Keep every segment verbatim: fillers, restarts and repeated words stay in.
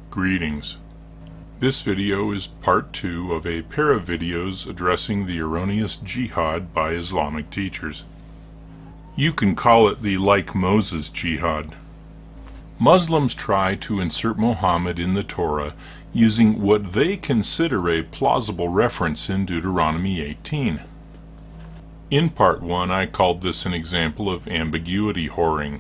Greetings. This video is part two of a pair of videos addressing the erroneous jihad by Islamic teachers. You can call it the like Moses jihad. Muslims try to insert Muhammad in the Torah using what they consider a plausible reference in Deuteronomy eighteen. In part one, I called this an example of ambiguity whoring.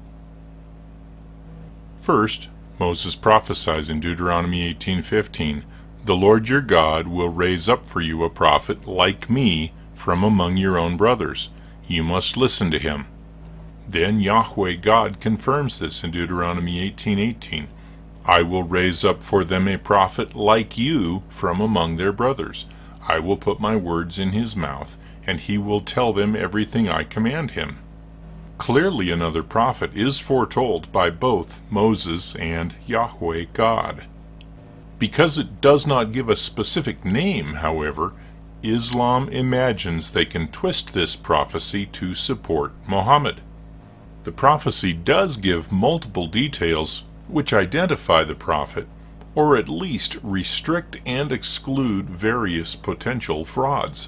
First, Moses prophesies in Deuteronomy eighteen fifteen, "The Lord your God will raise up for you a prophet like me from among your own brothers. You must listen to him." Then Yahweh God confirms this in Deuteronomy eighteen eighteen, "I will raise up for them a prophet like you from among their brothers. I will put my words in his mouth, and he will tell them everything I command him." Clearly another prophet is foretold by both Moses and Yahweh God. Because it does not give a specific name, however, Islam imagines they can twist this prophecy to support Muhammad. The prophecy does give multiple details which identify the prophet, or at least restrict and exclude various potential frauds.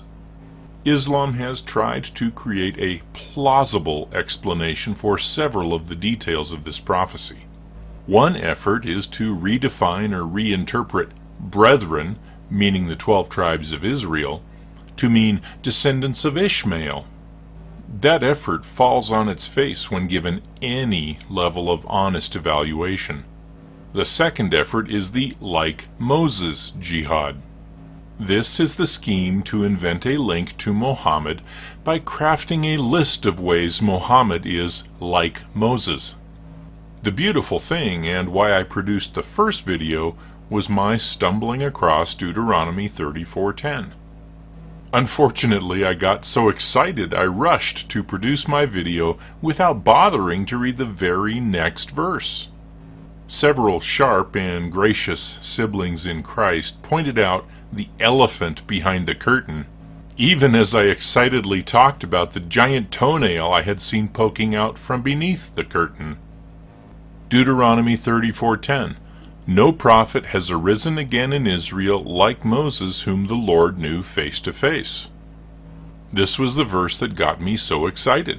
Islam has tried to create a plausible explanation for several of the details of this prophecy. One effort is to redefine or reinterpret brethren, meaning the twelve tribes of Israel, to mean descendants of Ishmael. That effort falls on its face when given any level of honest evaluation. The second effort is the like Moses jihad. This is the scheme to invent a link to Muhammad by crafting a list of ways Muhammad is like Moses. The beautiful thing, and why I produced the first video, was my stumbling across Deuteronomy thirty-four ten. Unfortunately, I got so excited I rushed to produce my video without bothering to read the very next verse. Several sharp and gracious siblings in Christ pointed out the elephant behind the curtain, even as I excitedly talked about the giant toenail I had seen poking out from beneath the curtain. Deuteronomy thirty-four ten. No prophet has arisen again in Israel like Moses, whom the Lord knew face to face. This was the verse that got me so excited.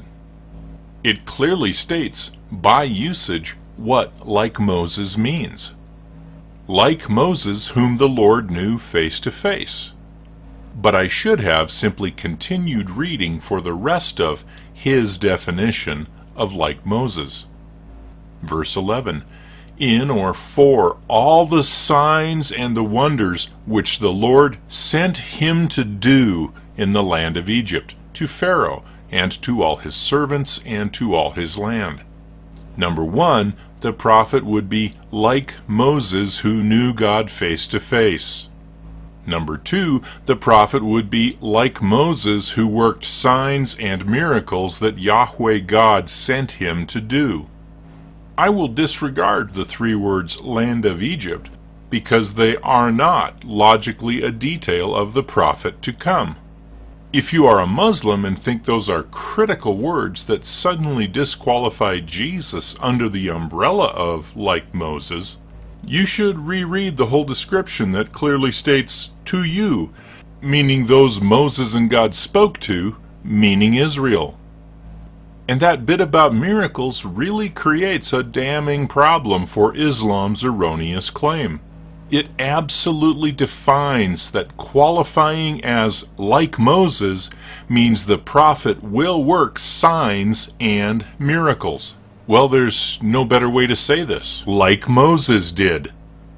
It clearly states, by usage, what like Moses means. Like Moses, whom the Lord knew face to face. But I should have simply continued reading for the rest of his definition of like Moses. Verse eleven. In or for all the signs and the wonders which the Lord sent him to do in the land of Egypt, to Pharaoh, and to all his servants, and to all his land. Number one, the prophet would be like Moses, who knew God face to face. Number two, the prophet would be like Moses, who worked signs and miracles that Yahweh God sent him to do. I will disregard the three words land of Egypt because they are not logically a detail of the prophet to come. If you are a Muslim and think those are critical words that suddenly disqualify Jesus under the umbrella of like Moses, you should reread the whole description that clearly states to you, meaning those Moses and God spoke to, meaning Israel. And that bit about miracles really creates a damning problem for Islam's erroneous claim. It absolutely defines that qualifying as like Moses means the prophet will work signs and miracles. Well, there's no better way to say this. Like Moses did.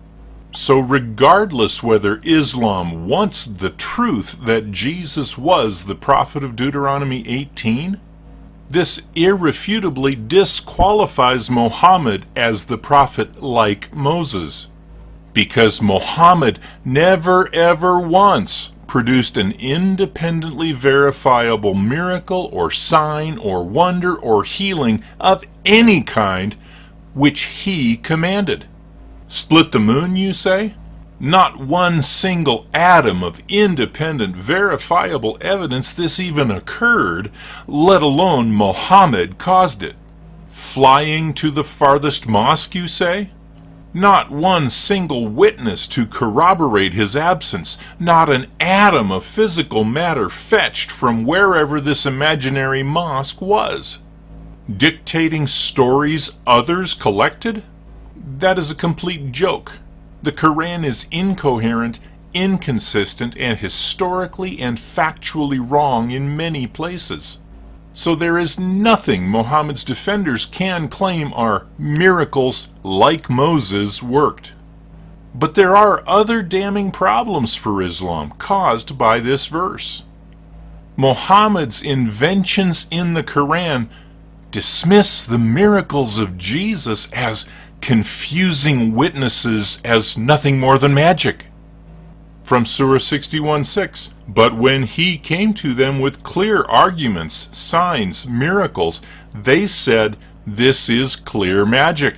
So regardless whether Islam wants the truth that Jesus was the prophet of Deuteronomy eighteen, this irrefutably disqualifies Muhammad as the prophet like Moses, because Muhammad never ever once produced an independently verifiable miracle or sign or wonder or healing of any kind which he commanded. Split the moon, you say? Not one single atom of independent, verifiable evidence this even occurred, let alone Muhammad caused it. Flying to the farthest mosque, you say? Not one single witness to corroborate his absence, not an atom of physical matter fetched from wherever this imaginary mosque was. Dictating stories others collected? That is a complete joke. The Quran is incoherent, inconsistent, and historically and factually wrong in many places. So there is nothing Muhammad's defenders can claim are miracles like Moses worked. But there are other damning problems for Islam caused by this verse. Muhammad's inventions in the Quran dismiss the miracles of Jesus as confusing witnesses as nothing more than magic. From Surah sixty-one six, but when he came to them with clear arguments, signs, miracles, they said, this is clear magic.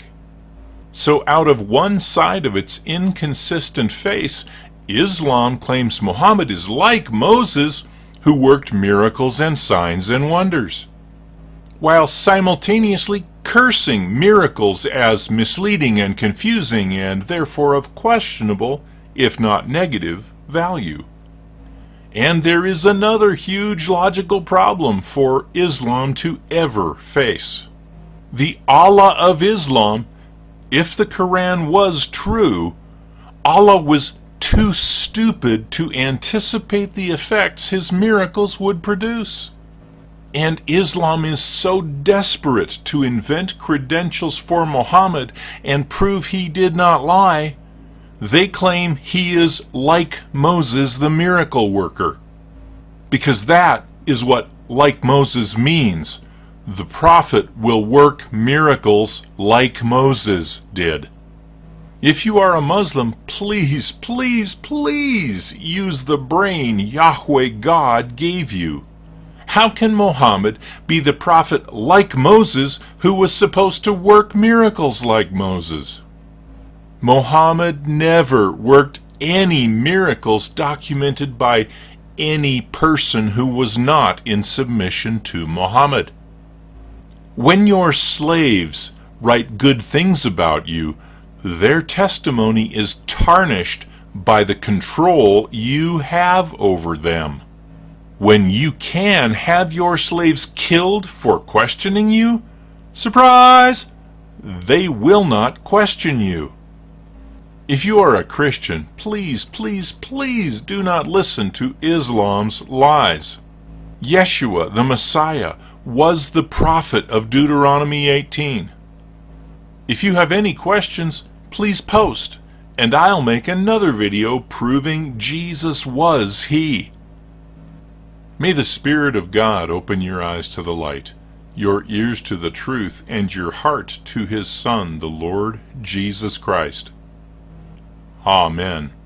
So out of one side of its inconsistent face, Islam claims Muhammad is like Moses, who worked miracles and signs and wonders, while simultaneously cursing miracles as misleading and confusing and therefore of questionable, if not negative, value. And there is another huge logical problem for Islam to ever face. The Allah of Islam, if the Quran was true, Allah was too stupid to anticipate the effects his miracles would produce. And Islam is so desperate to invent credentials for Muhammad and prove he did not lie, they claim he is like Moses the miracle worker. Because that is what like Moses means. The prophet will work miracles like Moses did. If you are a Muslim, please, please, please use the brain Yahweh God gave you. How can Muhammad be the prophet like Moses who was supposed to work miracles like Moses? Muhammad never worked any miracles documented by any person who was not in submission to Muhammad. When your slaves write good things about you, their testimony is tarnished by the control you have over them. When you can have your slaves killed for questioning you, surprise, they will not question you. If you are a Christian, please, please, please do not listen to Islam's lies. Yeshua, the Messiah, was the prophet of Deuteronomy eighteen. If you have any questions, please post, and I'll make another video proving Jesus was He. May the Spirit of God open your eyes to the light, your ears to the truth, and your heart to His Son, the Lord Jesus Christ. Amen.